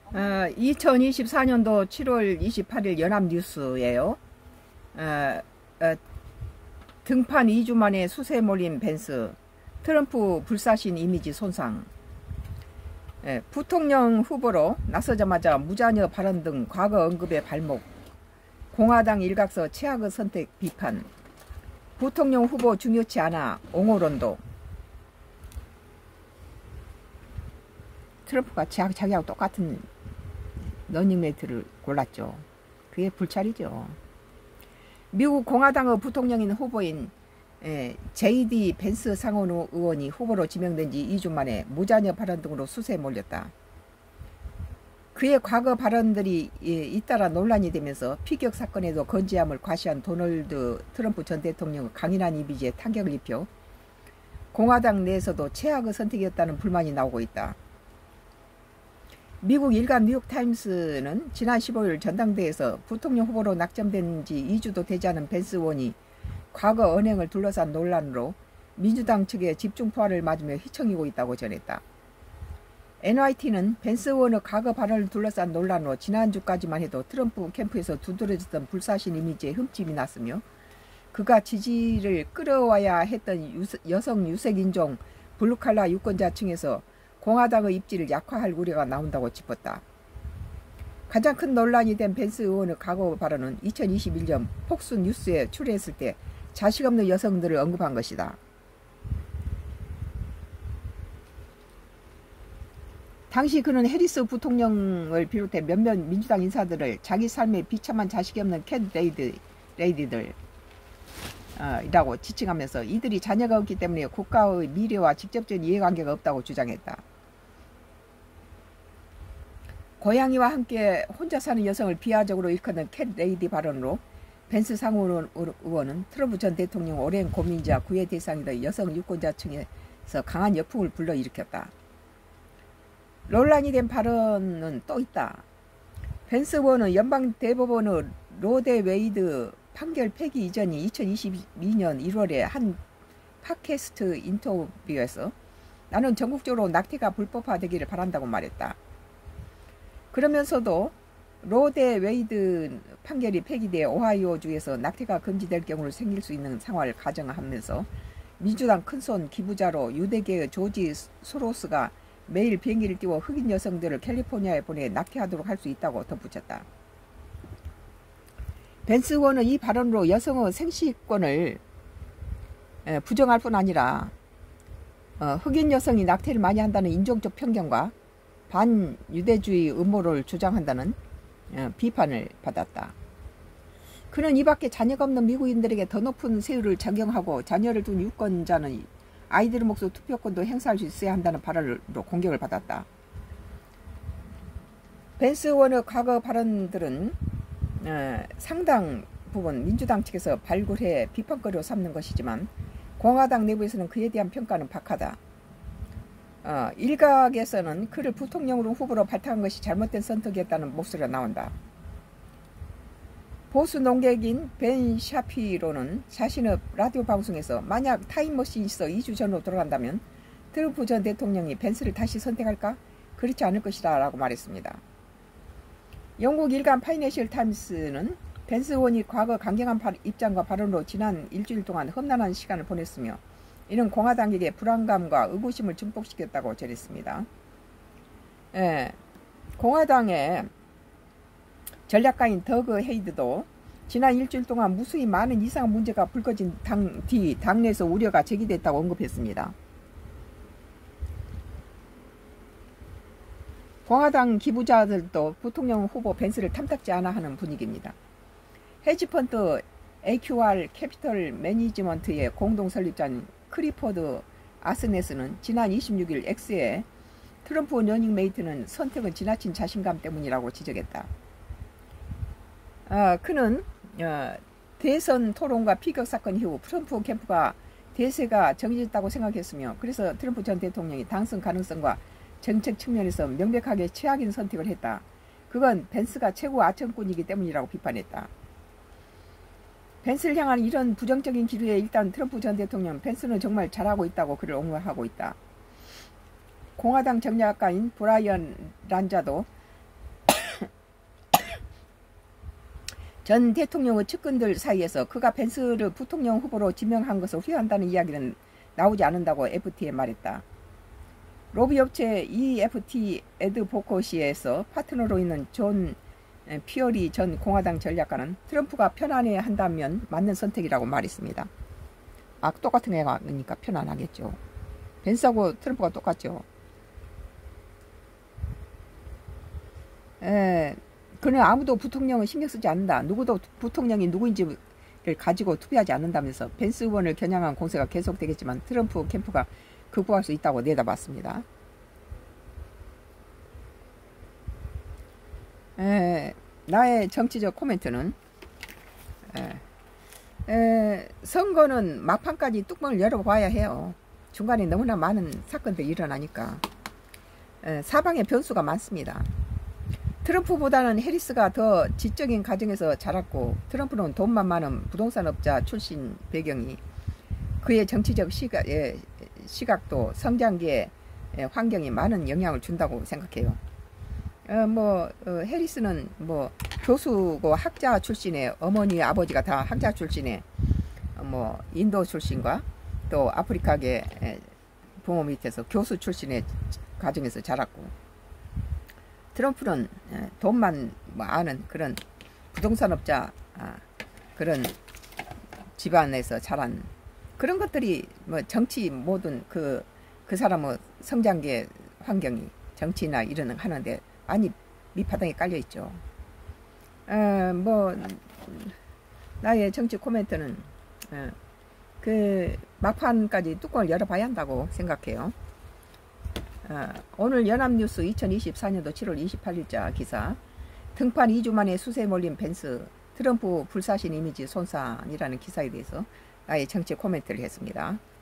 2024년도 7월 28일 연합뉴스예요. 등판 2주 만에 수세 몰린 벤스, 트럼프 불사신 이미지 손상. 부통령 후보로 나서자마자 무자녀 발언 등 과거 언급의 발목. 공화당 일각서 최악의 선택 비판. 부통령 후보 중요치 않아 옹호론도. 트럼프가 자기하고 똑같은 러닝메이트를 골랐죠. 그게 불찰이죠. 미국 공화당의 부통령인 후보인 JD 벤스 상원 의원이 후보로 지명된 지 2주 만에 무자녀 발언 등으로 수세에 몰렸다. 그의 과거 발언들이 잇따라 논란이 되면서 피격 사건에도 건재함을 과시한 도널드 트럼프 전 대통령의 강인한 이미지에 타격을 입혀 공화당 내에서도 최악의 선택이었다는 불만이 나오고 있다. 미국 일간 뉴욕타임스는 지난 15일 전당대회에서 부통령 후보로 낙점된 지 2주도 되지 않은 벤스 의원이 과거 언행을 둘러싼 논란으로 민주당 측의 집중포화를 맞으며 휘청이고 있다고 전했다. NYT는 벤스 의원의 과거 발언을 둘러싼 논란으로 지난주까지만 해도 트럼프 캠프에서 두드러졌던 불사신 이미지에 흠집이 났으며 그가 지지를 끌어와야 했던 여성 유색인종 블루칼라 유권자층에서 공화당의 입지를 약화할 우려가 나온다고 짚었다. 가장 큰 논란이 된 벤스 의원의 과거 발언은 2021년 폭스 뉴스에 출연했을 때 자식 없는 여성들을 언급한 것이다. 당시 그는 해리스 부통령을 비롯해 몇몇 민주당 인사들을 자기 삶에 비참한 자식이 없는 캣 레이디들 이라고 지칭하면서 이들이 자녀가 없기 때문에 국가의 미래와 직접적인 이해관계가 없다고 주장했다. 고양이와 함께 혼자 사는 여성을 비하적으로 일컫는 캣 레이디 발언으로 벤스 상원 의원은 트럼프 전 대통령 오랜 고민자 구애 대상이던 여성 유권자층에서 강한 역풍을 불러일으켰다. 논란이 된 발언은 또 있다. 벤스 의원은 연방 대법원의 로데 웨이드 판결 폐기 이전이 2022년 1월에 한 팟캐스트 인터뷰에서 나는 전국적으로 낙태가 불법화되기를 바란다고 말했다. 그러면서도 로데 웨이드 판결이 폐기돼 오하이오주에서 낙태가 금지될 경우로 생길 수 있는 상황을 가정하면서 민주당 큰손 기부자로 유대계의 조지 소로스가 매일 비행기를 띄워 흑인 여성들을 캘리포니아에 보내 낙태하도록 할 수 있다고 덧붙였다. 벤스 의원은 이 발언으로 여성의 생식권을 부정할 뿐 아니라 흑인 여성이 낙태를 많이 한다는 인종적 편견과 반유대주의 음모를 주장한다는 비판을 받았다. 그는 이 밖에 자녀가 없는 미국인들에게 더 높은 세율을 적용하고 자녀를 둔 유권자는 아이들의 몫의 투표권도 행사할 수 있어야 한다는 발언으로 공격을 받았다. 벤스 의원의 과거 발언들은 상당 부분 민주당 측에서 발굴해 비판거리로 삼는 것이지만 공화당 내부에서는 그에 대한 평가는 박하다. 일각에서는 그를 부통령으로 후보로 발탁한 것이 잘못된 선택이었다는 목소리가 나온다. 보수 농객인 벤 샤피로는 자신의 라디오 방송에서 만약 타임머신이 있어 2주 전으로 돌아간다면 트럼프 전 대통령이 벤스를 다시 선택할까? 그렇지 않을 것이다 라고 말했습니다. 영국 일간 파이낸셜 타임스는 벤스 의원이 과거 강경한 입장과 발언으로 지난 일주일 동안 험난한 시간을 보냈으며 이는 공화당에게 불안감과 의구심을 증폭시켰다고 전했습니다. 공화당의 전략가인 더그 헤이드도 지난 일주일 동안 무수히 많은 이상한 문제가 불거진 당내에서 우려가 제기됐다고 언급했습니다. 공화당 기부자들도 부통령 후보 벤스를 탐탁지 않아 하는 분위기입니다. 헤지펀드 AQR 캐피털 매니지먼트의 공동 설립자인 크리포드 아스네스는 지난 26일 X에 트럼프 러닝메이트는 선택은 지나친 자신감 때문이라고 지적했다. 그는 대선 토론과 피격 사건 이후 트럼프 캠프가 대세가 정해졌다고 생각했으며 그래서 트럼프 전 대통령이 당선 가능성과 정책 측면에서 명백하게 최악인 선택을 했다. 그건 벤스가 최고 아첨꾼이기 때문이라고 비판했다. 벤스를 향한 이런 부정적인 기류에 일단 트럼프 전 대통령 벤스는 정말 잘하고 있다고 그를 옹호하고 있다. 공화당 정략가인 브라이언 란자도 전 대통령의 측근들 사이에서 그가 벤스를 부통령 후보로 지명한 것을 후회한다는 이야기는 나오지 않는다고 FT에 말했다. 로비 업체 EFT 애드보커시에서 파트너로 있는 존 피어리 전 공화당 전략가는 트럼프가 편안해야 한다면 맞는 선택이라고 말했습니다. 아, 똑같은 애가니까 편안하겠죠. 벤스하고 트럼프가 똑같죠. 그는 아무도 부통령을 신경 쓰지 않는다. 누구도 부통령이 누구인지를 가지고 투표하지 않는다면서 벤스 의원을 겨냥한 공세가 계속되겠지만 트럼프 캠프가 극복할 수 있다고 내다봤습니다. 나의 정치적 코멘트는 선거는 막판까지 뚜껑을 열어봐야 해요. 중간에 너무나 많은 사건들이 일어나니까 사방에 변수가 많습니다. 트럼프보다는 해리스가 더 지적인 가정에서 자랐고 트럼프는 돈만 많은 부동산업자 출신 배경이 그의 정치적 시각도 성장기의 환경이 많은 영향을 준다고 생각해요. 해리스는 교수고 학자 출신의 어머니 아버지가 다 학자 출신의 인도 출신과 또 아프리카계 부모 밑에서 교수 출신의 가정에서 자랐고 트럼프는 돈만 아는 그런 부동산업자 그런 집안에서 자란 그런 것들이 정치 모든 그 사람의 성장기의 환경이 정치나 이런 하는데 많이 밑바닥에 깔려 있죠. 나의 정치 코멘트는 그 막판까지 뚜껑을 열어봐야 한다고 생각해요. 오늘 연합뉴스 2024년도 7월 28일자 기사 등판 2주 만에 수세에 몰린 벤스 트럼프 불사신 이미지 손상이라는 기사에 대해서 나의 정치 코멘트를 했습니다.